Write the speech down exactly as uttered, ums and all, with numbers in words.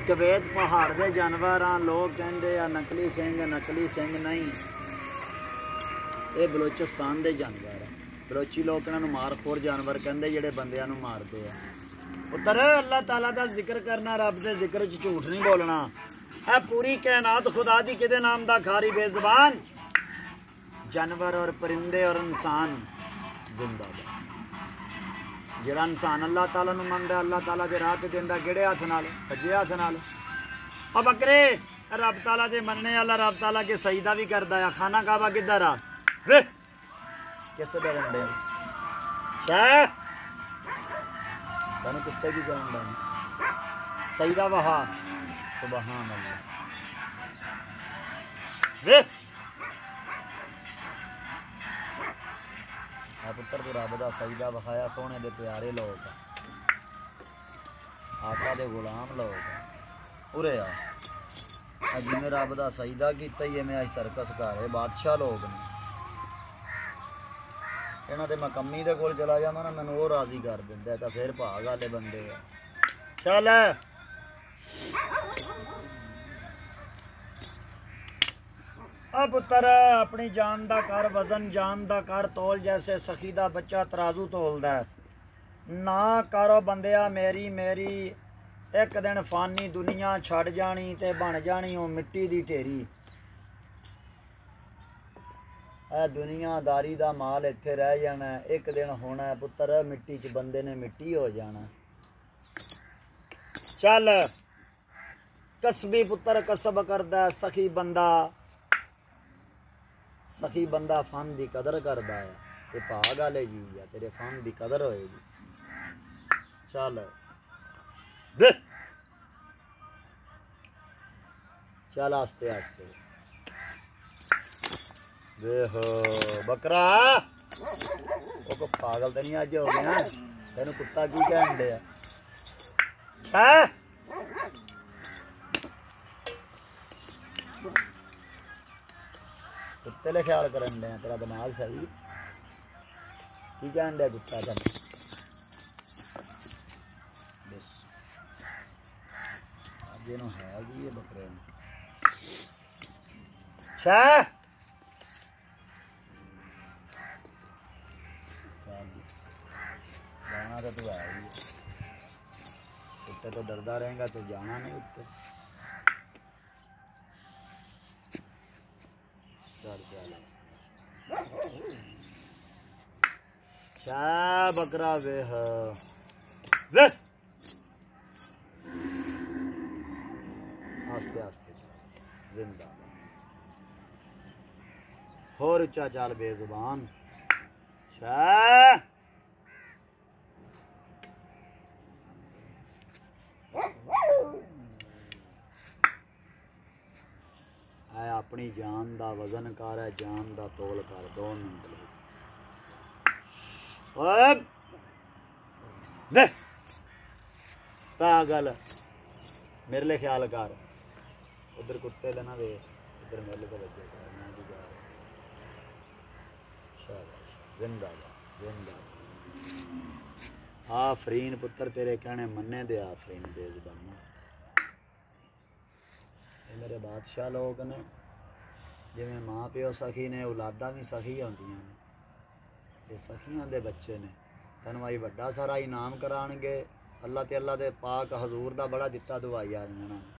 Kuwait पहाड़ के जानवर हाँ लोग कहते आ नकली सिंह नकली सिंह नहीं, ये बलोचिस्तान के जानवर है। बलोची लोग इन्हों मारखोर जानवर कहते जेडे बंदियां नूं मारते हैं। पुत्र अल्लाह ताला का जिक्र करना, रब के जिक्र च झूठ नहीं बोलना है। पूरी कायनात खुदा दी किदे नाम दा खारी बेज़बान, जानवर और परिंदे और इंसान जिंदाबाद। जिहड़ा इंसान अल्लाह ताला नूं मनदा, अल्लाह ताला दे राह ते देंदा किहड़े हथ नाल? सज्जे हथ नाल। ओ बकरे रब ताला दे मनने वाला रब ताला के सजदा भी करदा है। खाना काबा किधर आ वे किस तरह रंडे शाह तने कुत्ते की जानदा सजदा वहा सुभान अल्लाह वे पुत्र तू रब का सजदा विखाया। सोने दे प्यारे लोग आका दे गुलाम लोग उरे आ जिन्हें रब का सजदा किया ही मैं अज सर्कस कर बादशाह लोग ने। इन्हों के मैं कमी दे कोल चला जावा ना मैनू वो राजी कर दिंदा तो फिर भाग वाले बंदे आ। चल आ पुत्र अपनी जान दा कर वजन, जान दा कर तोल जैसे सखी दा बच्चा तराजू तोलदा है। ना करो बंदिया मेरी मेरी, एक दिन फानी दुनिया छड़ जानी ते बन जानी वो मिट्टी दी ढेरी। ए दुनियादारी दा माल इत्थे रह जाना, एक दिन होना है पुत्र मिट्टी च बंदे ने मिट्टी हो जाना। चल कसबी पुत्र कसब करदा, सखी बंदा सखी बंदा फन की कदर करता है। ये भाग वाले जी है, तेरे फन की कदर होएगी। चल चल आस्ते आस्ते देख बकरा वो पागल तो नहीं अज हो गया। तेन कुत्ता की कहन दिया कुत्ते ले ख्याल करन दे, तेरा दिमाग सही की कहन दिया कुत्ता तेन? अज इनू है कि ये बकरे शाह जाना तो तू है ही उत्ते तो डरदा रहेगा तो जाना नहीं उत्ते। शाह बकरा वेह वे आस्ते आस्ते जिंदा होर उच्चा चाल बेजुबान शाह है अपनी जान दा वजन कर है, जान दा तोल कर। दो मिनट पागल मेरे लिए ख्याल कर। उधर कुत्ते लेना वे इधर मेरे को लगे जिंदाबाद जिंदाबाद। आफरीन पुत्र तेरे कहने मन्ने दे आफरीन बेज़बान। मेरे बादशाह लोग ने जिमें माँ प्यो सखी ने औलादा भी सखी होंदियां ने, ये सखियां दे बच्चे ने। तैनूं भाई वड्डा सारा इनाम कराणगे। अल्लाह ते अल्लाह दे पाक हजूर दा बड़ा दिता दुआई आ रही।